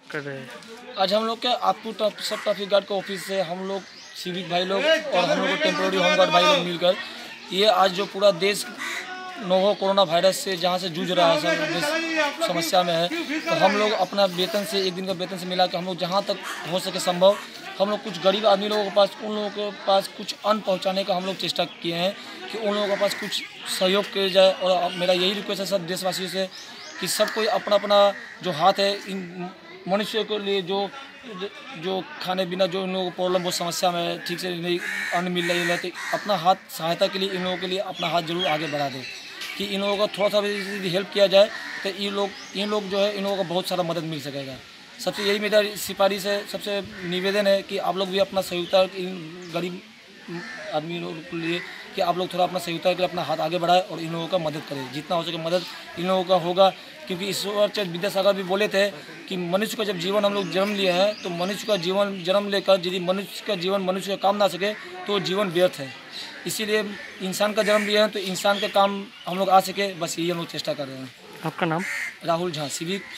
कर रहे हैं? आज हम लोग के आपको सब ट्रैफिक गार्ड के ऑफिस से हम लोग सिविक भाई लोग और हम लोग टेम्पोररी होम गार्ड भाई लोग मिलकर ये आज जो पूरा देश नोवो कोरोना वायरस से जहाँ से जूझ रहा है, सब देश समस्या में है, तो हम लोग अपना वेतन से, एक दिन का वेतन से मिला के हम लोग जहाँ तक हो सके संभव हम लोग कुछ गरीब आदमी लोगों के पास, उन लोगों के पास कुछ अन्न पहुँचाने का हम लोग चेष्टा किए हैं कि उन लोगों के पास कुछ सहयोग किया जाए। और मेरा यही रिक्वेस्ट है सब देशवासियों से कि सब कोई अपना अपना जो हाथ है इन मनुष्य के लिए जो खाने बिना जो इन लोगों को प्रॉब्लम बहुत समस्या में है, ठीक से नहीं अन्न मिल रही है, तो अपना हाथ सहायता के लिए इन लोगों के लिए अपना हाथ जरूर आगे बढ़ा दें कि इन लोगों का थोड़ा सा भी हेल्प किया जाए तो इन लोग जो है इन लोगों को बहुत सारा मदद मिल सकेगा। सबसे यही मेरा सिफारिश है, सबसे निवेदन है कि आप लोग भी अपना सहयोगिता इन गरीब आदमी लोगों के लिए कि आप लोग थोड़ा अपना सहयोगिता के लिए अपना हाथ आगे बढ़ाएं और इन लोगों का मदद करें, जितना हो सके मदद इन लोगों का होगा। क्योंकि ईश्वर विद्यासागर भी बोले थे कि मनुष्य का जब जीवन हम लोग जन्म लिए हैं तो मनुष्य का जीवन जन्म लेकर यदि मनुष्य का जीवन मनुष्य का काम ना सके तो जीवन व्यर्थ है। इसीलिए इंसान का जन्म लिया है तो इंसान का काम हम लोग आ सके, बस यही हम लोग चेष्टा कर रहे हैं। आपका नाम? राहुल झा, सिविक